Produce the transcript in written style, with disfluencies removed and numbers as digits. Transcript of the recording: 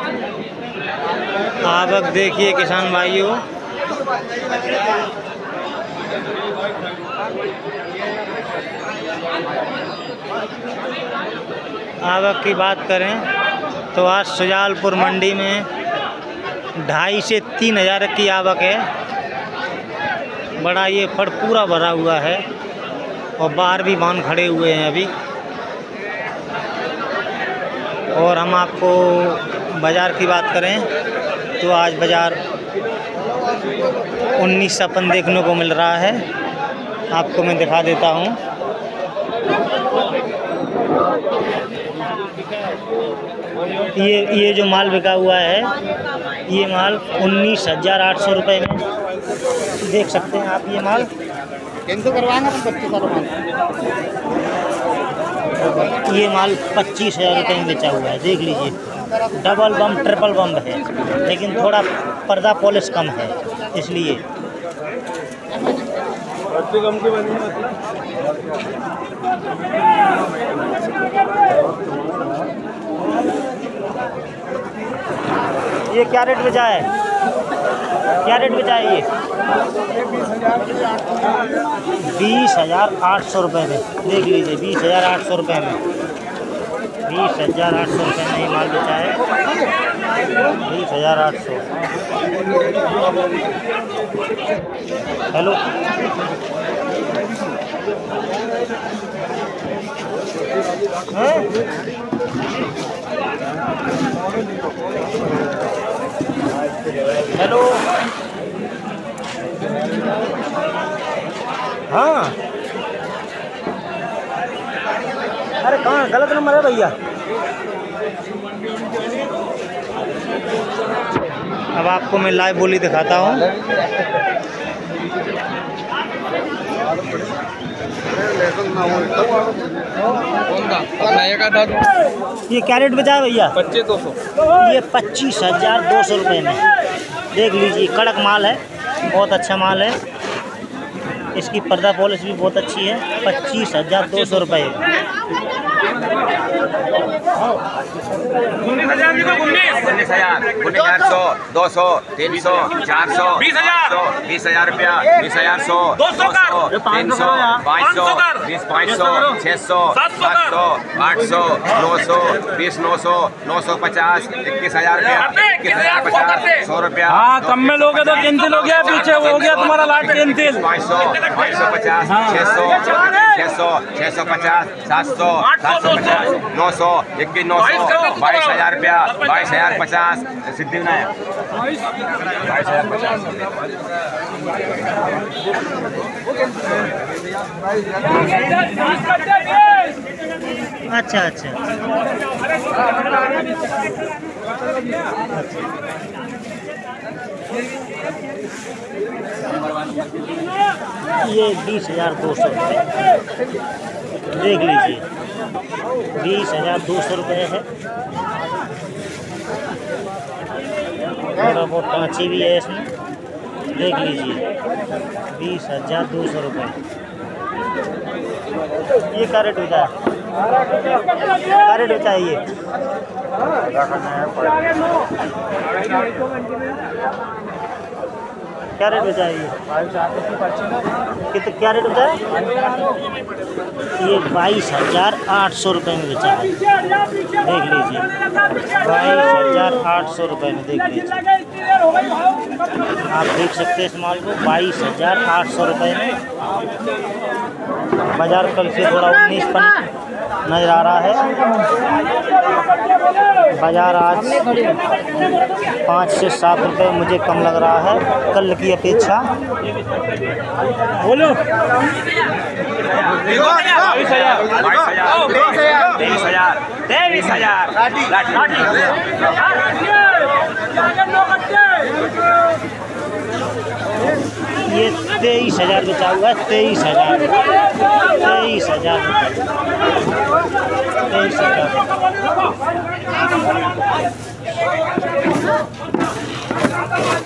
आवक देखिए किसान भाइयों, आवक की बात करें तो आज सुजालपुर मंडी में 2,500 से 3,000 की आवक है। बड़ा ये फड़ पूरा भरा हुआ है और बाहर भी वाहन खड़े हुए हैं अभी। और हम आपको बाज़ार की बात करें तो आज बाज़ार 19 देखने को मिल रहा है। आपको मैं दिखा देता हूँ। ये जो माल बिका हुआ है, ये माल 19,800 रुपये में देख सकते हैं आप। ये माल ये माल 25,000 रुपये में बेचा हुआ है। देख लीजिए, डबल बम ट्रिपल बम है, लेकिन थोड़ा पर्दा पॉलिश कम है इसलिए। ये क्या रेट बेचा है? क्या रेट बेचा है ये? 20,800 रुपये में। देख लीजिए, 20,800 रुपये में, 20,800 रुपये में ये माल बेचा है। 20,800। हेलो, हेलो, हाँ, अरे कहाँ गलत नंबर है भैया। अब आपको मैं लाइव बोली दिखाता हूँ। ये क्या रेट बेचा है भैया? 25,200। ये 25,200 रुपये में। देख लीजिए, कड़क माल है, बहुत अच्छा माल है। इसकी पर्दा पॉलिश भी बहुत अच्छी है। 25,200 रुपये। 19,000, 200, 300, 400, 20,000 रुपया, 20,100, 200, 300, 500, 500, 600, 700, 800, 900, 20,900, 950, 21,000 रुपया, 21,050, 100 रुपया। हाँ, कम में लोगे तो कैंसिल हो गया, पीछे हो गया तुम्हारा लाट कैंसिल। 500, 550, 600, 600, 650, 700, 750, 900, 21,900, 22,000 रुपया, 22,050 सिद्धि विनायक, 22,050। अच्छा अच्छा, ये 20,200 रुपये। देख लीजिए, 20,200 रुपये है। थोड़ा बहुत कांची भी है इसमें। देख लीजिए, 20,200 रुपये। ये क्या रेट होता है? क्या रेट होता है ये? क्या रेट बेचा है ये? कितना क्या रेट होता है? ये 22,800 रुपये में बेचा है। देख लीजिए, 22,800 रुपये में। देख लीजिए, आप देख सकते हैं इस माल को 22,800 रुपये में। बाजार कल से थोड़ा 19 नज़र आ रहा है। बाजार आज 5 से 7 रुपये मुझे कम लग रहा है कल की अपेक्षा। बोलो, 23,000। ये 23,000 बेचा हुआ है। 23,000, 23,000।